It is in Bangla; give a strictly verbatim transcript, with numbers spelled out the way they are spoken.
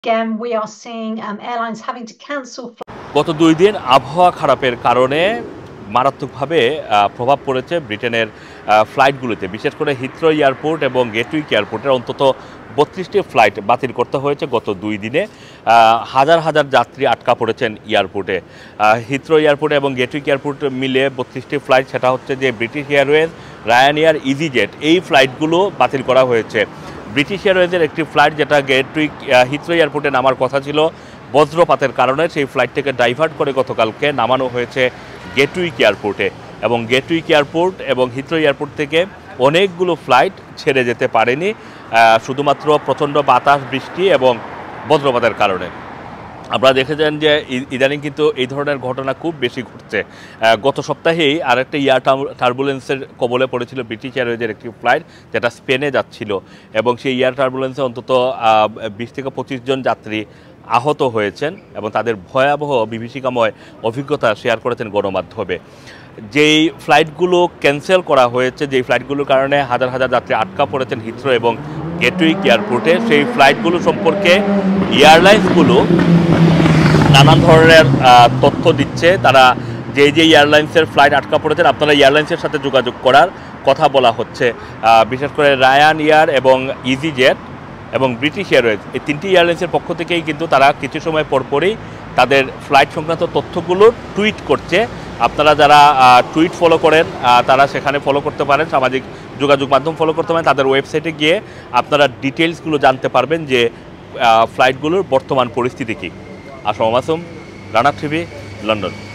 Again, we are seeing um, airlines having to cancel গত দুই দিন আবহাওয়া খারাপের কারণে মারাত্মকভাবে প্রভাব পড়েছে ব্রিটেনের ফ্লাইটগুলোতে, বিশেষ করে হিথ্রো এয়ারপোর্ট এবং গেটউইক এয়ারপোর্টের অন্তত বত্রিশটি ফ্লাইট বাতিল করতে হয়েছে গত দুই দিনে। হাজার হাজার যাত্রী আটকা পড়েছেন এয়ারপোর্টে। হিথ্রো এয়ারপোর্ট এবং গেটউইক এয়ারপোর্ট মিলে বত্রিশটি ফ্লাইট, সেটা হচ্ছে যে British Airways, Ryanair, easyJet, এই ফ্লাইটগুলো বাতিল করা হয়েছে। ব্রিটিশ এয়ারওয়েজের একটি ফ্লাইট যেটা গেটউইক হিথ্রো এয়ারপোর্টে নামার কথা ছিল, বজ্রপাতের কারণে সেই ফ্লাইটটাকে ডাইভার্ট করে গতকালকে নামানো হয়েছে গেটউইক এয়ারপোর্টে। এবং গেটউইক এয়ারপোর্ট এবং হিথ্রো এয়ারপোর্ট থেকে অনেকগুলো ফ্লাইট ছেড়ে যেতে পারেনি, শুধুমাত্র প্রচণ্ড বাতাস, বৃষ্টি এবং বজ্রপাতের কারণে। আপনারা দেখেছেন যে ইদানিং কিন্তু এই ধরনের ঘটনা খুব বেশি ঘটছে। গত সপ্তাহেই আরেকটা এয়ার টার্বুলেন্সের কবলে পড়েছিল ব্রিটিশ এয়ারওয়েজের একটি ফ্লাইট, যেটা স্পেনে যাচ্ছিল, এবং সেই এয়ার টার্বুলেন্সে অন্তত বিশ থেকে পঁচিশ জন যাত্রী আহত হয়েছেন এবং তাদের ভয়াবহ বিভীষিকাময় অভিজ্ঞতা শেয়ার করেছেন গণমাধ্যমে। যেই ফ্লাইটগুলো ক্যান্সেল করা হয়েছে, যেই ফ্লাইটগুলোর কারণে হাজার হাজার যাত্রী আটকা পড়েছেন হিথ্রো এবং গেটউইক এয়ারপোর্টে, সেই ফ্লাইটগুলো সম্পর্কে এয়ারলাইন্সগুলো নানান ধরনের তথ্য দিচ্ছে। তারা যে যে এয়ারলাইন্সের ফ্লাইট আটকা পড়েছেন, আপনারা এয়ারলাইন্সের সাথে যোগাযোগ করার কথা বলা হচ্ছে। বিশেষ করে রায়ান এয়ার এবং ইজিজেট এবং ব্রিটিশ এয়ারওয়েজ, এই তিনটি এয়ারলাইন্সের পক্ষ থেকেই কিন্তু তারা কিছু সময় পরপরই তাদের ফ্লাইট সংক্রান্ত তথ্যগুলো টুইট করছে। আপনারা যারা টুইট ফলো করেন তারা সেখানে ফলো করতে পারেন, সামাজিক যোগাযোগ মাধ্যম ফলো করতে পারেন। তাদের ওয়েবসাইটে গিয়ে আপনারা ডিটেলসগুলো জানতে পারবেন যে ফ্লাইটগুলোর বর্তমান পরিস্থিতি কী। Assam Masum, Rana TV, London.